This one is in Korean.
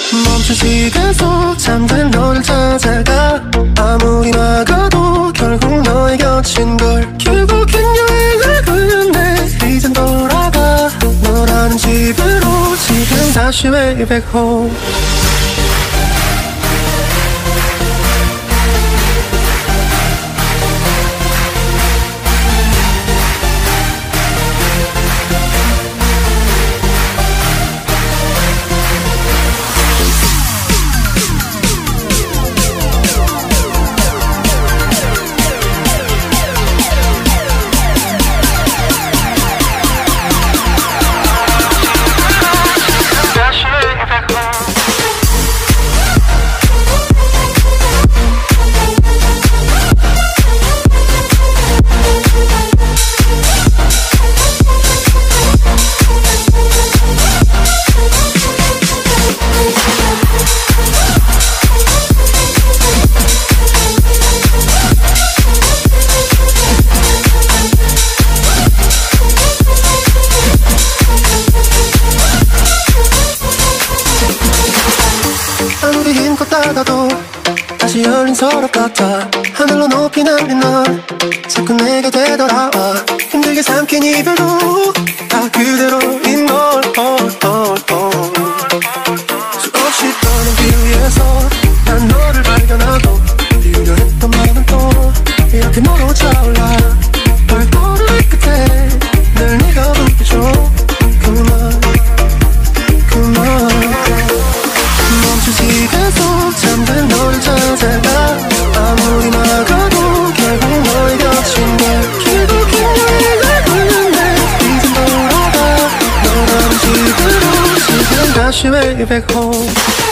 멈춘 시간 속 잠든 너를 찾아가 아무리 막아도 결국 너의 곁인 걸 결국엔 여행을 끝내 이젠 돌아가 너라는 집으로 지금 다시 way back home. 아무리 힘껏 닫아도 다시 열린 서랍 같아. 하늘로 높이 날린 넌 자꾸 내게 되돌아와. 힘들게 삼킨 이별도 다 그대로인 걸 수없이 떠는 길 위에서 난 너를 발견하고 비우려 했던 마음은 또 이렇게 멀어 차올라. 발걸음 끝에 늘 네가 웃겨줘. 멈춘 시간 속 잠든 너를 찾아가 아무리 막아도 결국 너의 곁인 걸 결국엔 여행을 끝내 이젠 돌아가 너라는 집으로 지금 다시 way back home.